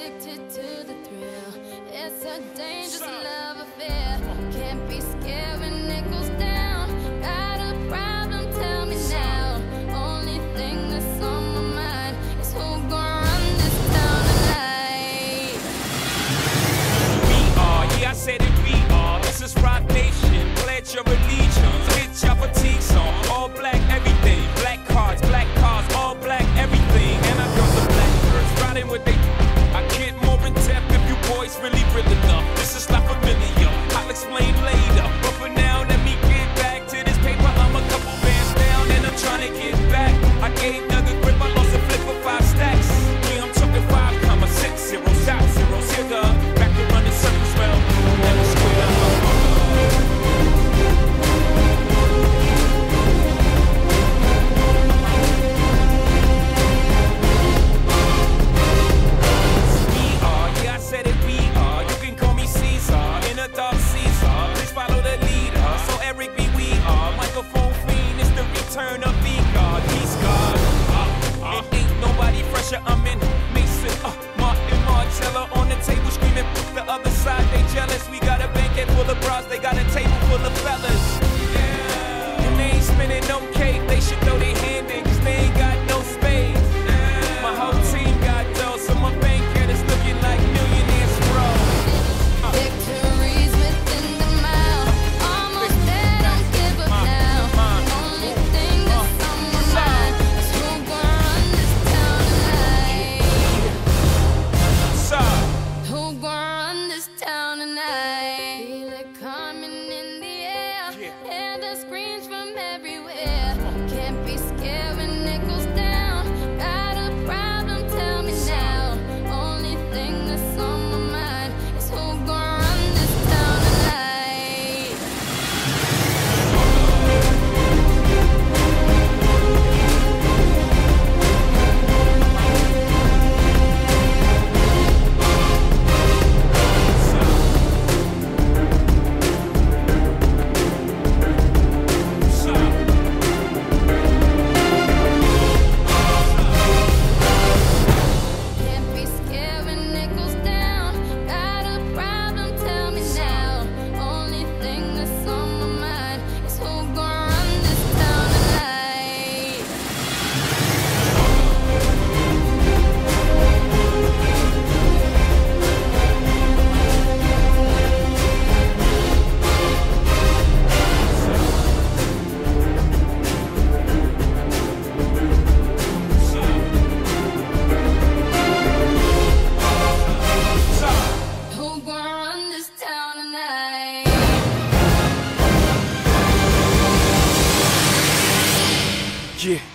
addicted to the thrill. It's a dangerous love affair. Can't be scared when it goes down. Got a problem? Tell me now. Only thing that's on my mind is who gon' run this town tonight. We are, yeah, I said it, we are. This is Rock Nation. Pledge your allegiance. Get your fatigues on. All black everything. Black cars, all black everything. And I got the black birds riding with they. I get more in depth if you boys really real enough. This is not familiar. I'll explain later. But for now, let me get back to this paper. I'm a couple bands down and I'm trying to get back. I gave Doug a grip. I lost a flip for 5 stacks. Yeah, I'm talking 5,6 zeros out zeros. Here, Doug. Back to running circles, well. Never square. Turn up V-God, he's God. It ain't nobody fresher. I'm in Mason, Martin, Marcella on the table screaming. The other side, they jealous. We got a banquet full of bras, they got a table full of fellas. Yeah. And they ain't spinning no cake. They should throw their hand in, cause they ain't got no spades. Yeah. My whole team got dough, so my banquet is looking like millionaires, bro. Victories within the mile. Almost there, don't give up now. Only thing that's on my mind is who gon' run this town tonight. Who gon' run this town tonight? Feel it coming in the air. Hear the screams from everywhere. Can't be scared when it goes down. Got a problem? Tell me now. Only thing that's on my mind is who gon' run this town tonight. Can't be scared when it goes down. Got a problem? Tell me now. Only thing that's on my mind is who gon' run this town tonight. Who gon' run this town tonight? Yeah.